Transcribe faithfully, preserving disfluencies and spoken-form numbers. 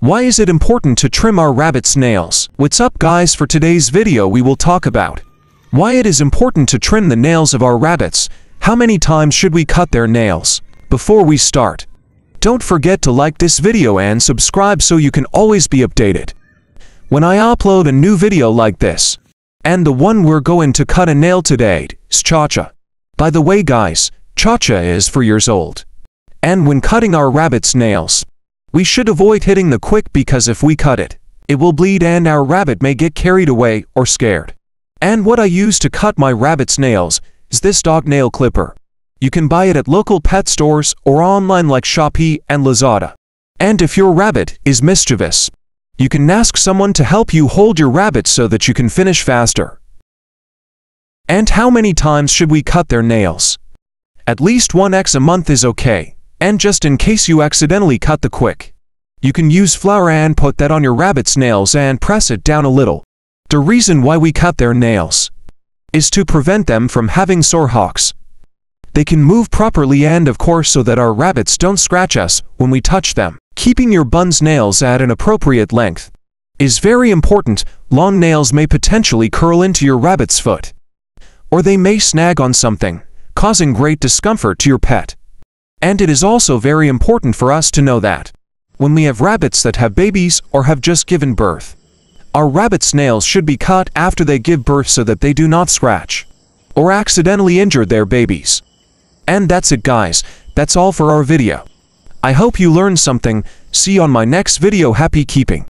Why is it important to trim our rabbit's nails? What's up guys, for today's video we will talk about why it is important to trim the nails of our rabbits. How many times should we cut their nails? Before we start, don't forget to like this video and subscribe so you can always be updated when I upload a new video like this. And the one we're going to cut a nail today is Cha-Cha. By the way guys, Cha-Cha is four years old. And when cutting our rabbit's nails, we should avoid hitting the quick, because if we cut it, it will bleed and our rabbit may get carried away or scared. And what I use to cut my rabbit's nails is this dog nail clipper. You can buy it at local pet stores or online like Shopee and Lazada. And if your rabbit is mischievous, you can ask someone to help you hold your rabbit so that you can finish faster. And how many times should we cut their nails? At least once a month is okay. And just in case you accidentally cut the quick, you can use flour and put that on your rabbit's nails and press it down a little. The reason why we cut their nails is to prevent them from having sore hocks. They can move properly and of course so that our rabbits don't scratch us when we touch them. Keeping your bun's nails at an appropriate length is very important. Long nails may potentially curl into your rabbit's foot, or they may snag on something, causing great discomfort to your pet. And it is also very important for us to know that when we have rabbits that have babies or have just given birth, our rabbits' nails should be cut after they give birth so that they do not scratch or accidentally injure their babies. And that's it guys, that's all for our video. I hope you learned something. See you on my next video. Happy keeping.